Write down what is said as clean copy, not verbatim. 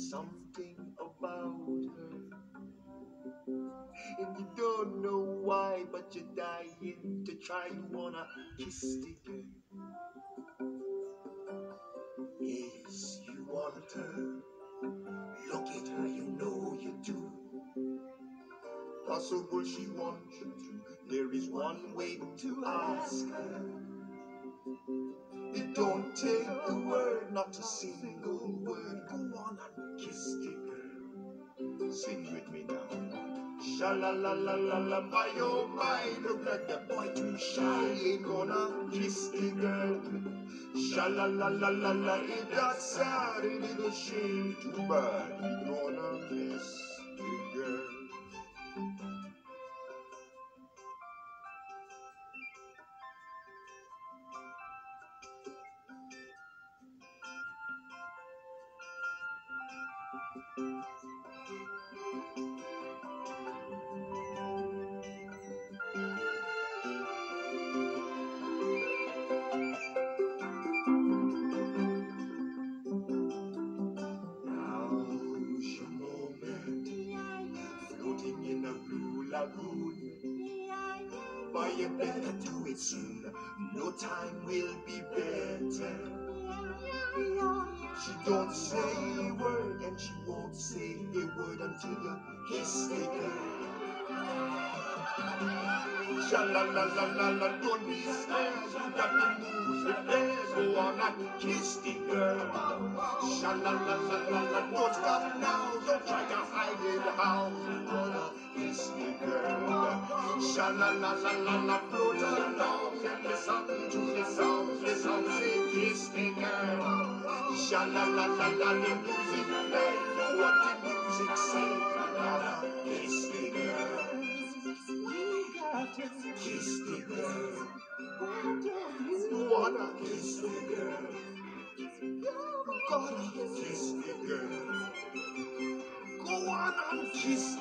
something about her, and you don't know why, but you're dying to try. You wanna kiss the girl. Yes, you want her. Look at her, you know you do. Possible she wants you to. There is one way to ask her. It don't take a word, not a single word. Go on and kiss the girl. Sing with me now. Sha-la-la-la-la-la, my oh my, look like the boy too shy. Ain't gonna kiss the girl. Sha-la-la-la-la-la, ain't that sad, ain't it a shame, too bad. Ain't gonna miss the girl. Now's your moment, floating in a blue lagoon. But you better do it soon, no time will be better. She don't say a word, and she won't say a word until you kiss the girl. Sha-la-la-la-la-la, don't be scared, you got to move your head. Go on and kiss the girl. Sha-la-la-la-la-la, don't stop now, don't try to hide it how. You wanna kiss the girl. Sha-la-la-la-la-la, float along and listen to the sound. The sound say kiss the girl. Sha-la-la-la-la, the music play. What the music say? You wanna kiss the girl. Kiss the girl. You wanna kiss the girl. You gotta kiss the girl. Go on and kiss